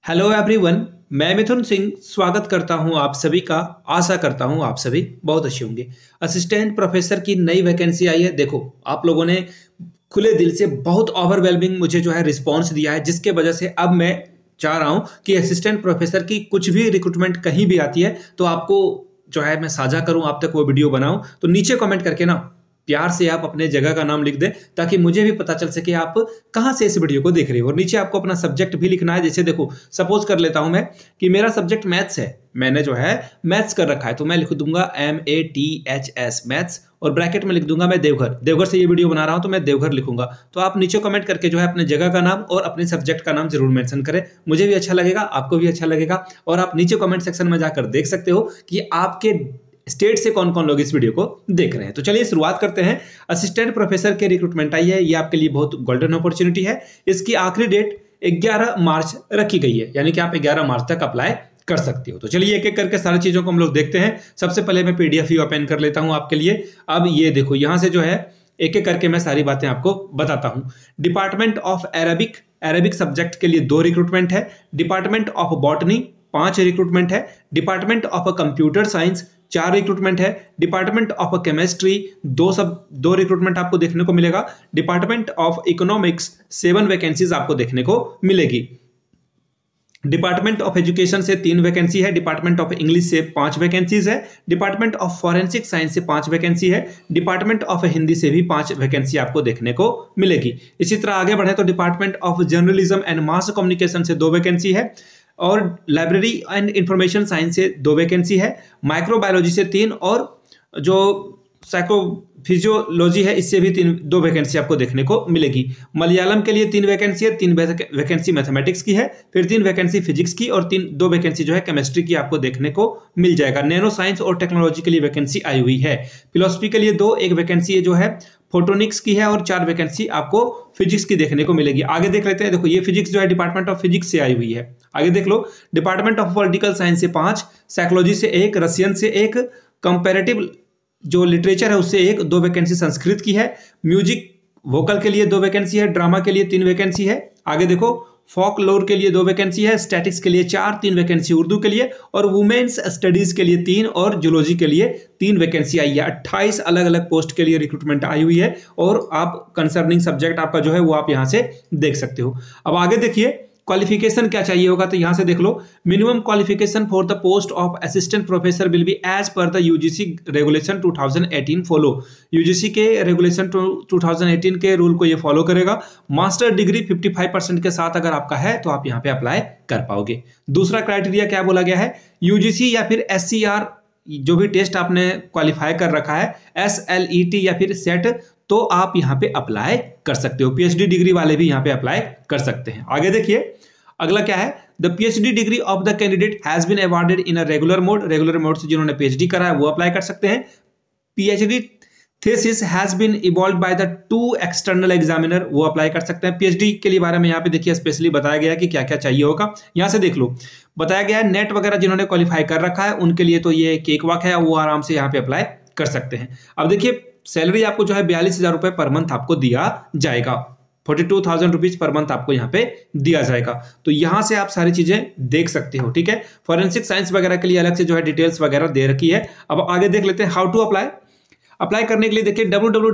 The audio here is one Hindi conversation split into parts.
हेलो एवरीवन, मैं मिथुन सिंह स्वागत करता हूं आप सभी का। आशा करता हूं आप सभी बहुत अच्छे होंगे। असिस्टेंट प्रोफेसर की नई वैकेंसी आई है। देखो, आप लोगों ने खुले दिल से बहुत ओवरवेलमिंग मुझे जो है रिस्पांस दिया है, जिसके वजह से अब मैं चाह रहा हूं कि असिस्टेंट प्रोफेसर की कुछ भी रिक्रूटमेंट कहीं भी आती है तो आपको जो है मैं साझा करूं, आप तक वो वीडियो बनाऊं। तो नीचे कमेंट करके ना प्यार से आप अपने जगह का नाम लिख दें, ताकि मुझे भी पता चल सके आप कहाँ से इस वीडियो को देख रहे हो। और नीचे आपको अपना सब्जेक्ट भी लिखना है। जैसे देखो, सपोज कर लेता हूं मैं कि मेरा सब्जेक्ट मैथ्स है, मैंने जो है मैथ्स कर रखा है, तो मैं लिख दूंगा MATHS मैथ्स, और ब्रैकेट में लिख दूंगा मैं देवघर। देवघर से ये वीडियो बना रहा हूं तो मैं देवघर लिखूंगा। तो आप नीचे कमेंट करके जो है अपने जगह का नाम और अपने सब्जेक्ट का नाम जरूर मेंशन करें। मुझे भी अच्छा लगेगा, आपको भी अच्छा लगेगा। और आप नीचे कमेंट सेक्शन में जाकर देख सकते हो कि आपके स्टेट से कौन कौन लोग इस वीडियो को देख रहे हैं। तो चलिए शुरुआत करते हैं। असिस्टेंट प्रोफेसर के रिक्रूटमेंट आई है, ये आपके लिए बहुत गोल्डन अपॉर्चुनिटी है। इसकी आखिरी डेट 11 मार्च रखी गई है, यानी कि आप 11 मार्च तक अप्लाई कर सकते हो। तो चलिए एक एक करके सारी चीजों को हम लोग देखते हैं। सबसे पहले मैं PDF ही ओपन कर लेता हूं आपके लिए। अब ये देखो, यहां से जो है एक एक करके मैं सारी बातें आपको बताता हूं। डिपार्टमेंट ऑफ अरेबिक सब्जेक्ट के लिए 2 रिक्रूटमेंट है। डिपार्टमेंट ऑफ बॉटनी 5 रिक्रूटमेंट है। Department of computer science 4 recruitment है। डिपार्टमेंट ऑफ केमिस्ट्री 2 रिक्रूटमेंट आपको देखने को मिलेगा। डिपार्टमेंट ऑफ इकोनॉमिक्स 7 वैकेंसीज आपको देखने को मिलेगी। डिपार्टमेंट ऑफ एजुकेशन से 3 वैकेंसी है। डिपार्टमेंट ऑफ इंग्लिश से 5 वैकेंसीज है। डिपार्टमेंट ऑफ फॉरेंसिक साइंस से 5 वैकेंसी है। डिपार्टमेंट ऑफ हिंदी से भी 5 वैकेंसी आपको देखने को मिलेगी। इसी तरह आगे बढ़े तो department of journalism and mass communication से 2 वैकेंसी है, और लाइब्रेरी एंड इंफॉर्मेशन साइंस से 2 वैकेंसी है। माइक्रोबायोलॉजी से 3, और जो साइकोफिजियोलॉजी है इससे भी 2 वैकेंसी आपको देखने को मिलेगी। मलयालम के लिए 3 वैकेंसी है, 3 वैकेंसी मैथमेटिक्स की है, फिर 3 वैकेंसी फिजिक्स की, और 2 वैकेंसी जो है केमिस्ट्री की आपको देखने को मिल जाएगा। नैनो साइंस और टेक्नोलॉजी के लिए वैकेंसी आई हुई है। फिलोसफी के लिए 2, 1 वैकेंसी जो है फोटोनिक्स की है, और 4 वैकेंसी आपको फिजिक्स की देखने को मिलेगी। आगे देख लेते हैं। देखो, ये फिजिक्स जो है डिपार्टमेंट ऑफ फिजिक्स से आई हुई है। आगे देख लो, डिपार्टमेंट ऑफ पॉलिटिकल साइंस से 5, साइकोलॉजी से 1, रशियन से 1, कंपैरेटिव जो लिटरेचर है उससे 1, 2 वैकेंसी संस्कृत की है। म्यूजिक वोकल के लिए 2 वैकेंसी है। ड्रामा के लिए 3 वैकेंसी है। आगे देखो, फोक लोर के लिए 2 वैकेंसी है। स्टैटिक्स के लिए 4, 3 वैकेंसी उर्दू के लिए, और वुमेन्स स्टडीज के लिए 3, और जूलॉजी के लिए 3 वैकेंसी आई है। 28 अलग अलग पोस्ट के लिए रिक्रूटमेंट आई हुई है, और आप कंसर्निंग सब्जेक्ट आपका जो है वो आप यहां से देख सकते हो। अब आगे देखिए, क्वालिफिकेशन क्या चाहिए होगा, तो यहां से देख लो। Minimum qualification for the post of assistant professor will be as per the UGC regulation 2018 follow. UGC के रेगुलेशन 2018 के रूल को ये फॉलो करेगा। मास्टर डिग्री 55% के साथ अगर आपका है तो आप यहाँ पे अप्लाई कर पाओगे। दूसरा क्राइटेरिया क्या बोला गया है, UGC या फिर SCR जो भी टेस्ट आपने क्वालिफाई कर रखा है, SLET या फिर सेट, तो आप यहाँ पे अप्लाई कर सकते हो। PhD डिग्री वाले भी यहाँ पे अप्लाई कर सकते हैं। आगे देखिए, अगला क्या है, the PhD degree of the candidate has been awarded in a regular mode. Regular mode से जिन्होंने PhD करा है वो अप्लाई कर सकते हैं। PhD thesis has been evolved by the 2 external examiner, वो अप्लाई कर सकते हैं। PhD के लिए बारे में यहाँ पे देखिए स्पेशली बताया गया है कि क्या क्या चाहिए होगा। यहाँ से देख लो, बताया गया है नेट वगैरह जिन्होंने क्वालिफाई कर रखा है उनके लिए तो ये केक वाक है, वो आराम से यहाँ पे अप्लाई कर सकते हैं। अब देखिए, सैलरी आपको जो है 42,000 रुपए पर मंथ आपको दिया जाएगा। 42,000 रुपीज पर मंथ आपको यहाँ पे दिया जाएगा। तो यहां से आप सारी चीजें देख सकते हो, ठीक है। फॉरेंसिक साइंस वगैरह के लिए अलग से जो है डिटेल्स वगैरह दे रखी है। अब आगे देख लेते हैं हाउ टू अप्लाई। अप्लाई करने के लिए देखिए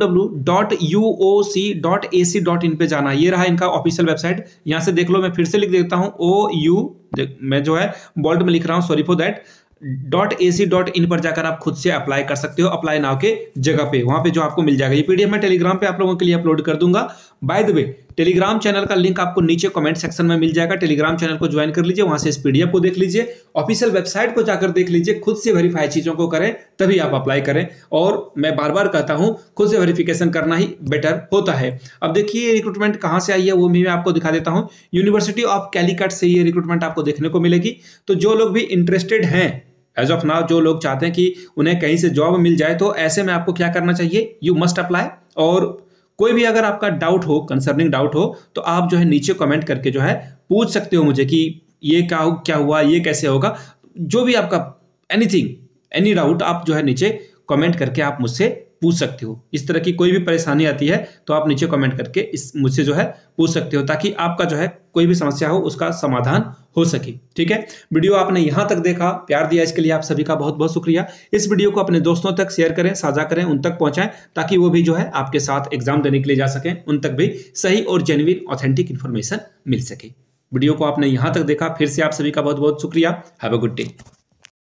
www.uoc.ac.in पे जाना। ये रहा इनका ऑफिशियल वेबसाइट। यहां से देख लो, मैं फिर से लिख देता हूं OU, मैं जो है बोल्ड में लिख रहा हूं, सॉरी फॉर दैट। .ac.in पर जाकर आप खुद से अप्लाई कर सकते हो, अप्लाई नाउ के जगह पे। वहां पे जो आपको मिल जाएगा, ये PDF मैं टेलीग्राम पे आप लोगों के लिए अपलोड कर दूंगा। By the way, telegram channel का लिंक आपको नीचे कमेंट सेक्शन में मिल जाएगा। टेलीग्राम चैनल को ज्वाइन कर लीजिए, वहां से इस PDF को देख लीजिए, ऑफिशियल वेबसाइट को जाकर देख लीजिए, खुद से वेरीफाई चीजों को करें तभी आप अप्लाई करें। और मैं बार बार कहता हूं, खुद से वेरिफिकेशन करना ही बेटर होता है। अब देखिए रिक्रूटमेंट कहां से आई है वो भी मैं आपको दिखा देता हूं। यूनिवर्सिटी ऑफ कैलीकट से ये रिक्रूटमेंट आपको देखने को मिलेगी। तो जो लोग भी इंटरेस्टेड हैं एज ऑफ नाउ, जो लोग चाहते हैं कि उन्हें कहीं से जॉब मिल जाए, तो ऐसे में आपको क्या करना चाहिए, यू मस्ट अप्लाई। और कोई भी अगर आपका डाउट हो, कंसर्निंग डाउट हो, तो आप जो है नीचे कमेंट करके जो है पूछ सकते हो मुझे कि ये क्या हुआ, ये कैसे होगा। जो भी आपका एनीथिंग, एनी डाउट आप जो है नीचे कमेंट करके आप मुझसे पूछ सकते हो। इस तरह की कोई भी परेशानी आती है तो आप नीचे कमेंट करके इस मुझसे जो है पूछ सकते हो, ताकि आपका जो है कोई भी समस्या हो उसका समाधान हो सके। ठीक है, वीडियो आपने यहाँ तक देखा, प्यार दिया, इसके लिए आप सभी का बहुत बहुत शुक्रिया। इस वीडियो को अपने दोस्तों तक शेयर करें, साझा करें, उन तक पहुंचाएं, ताकि वो भी जो है आपके साथ एग्जाम देने के लिए जा सकें, उन तक भी सही और जेन्युइन ऑथेंटिक इन्फॉर्मेशन मिल सके। वीडियो को आपने यहाँ तक देखा, फिर से आप सभी का बहुत बहुत शुक्रिया। Have a good day.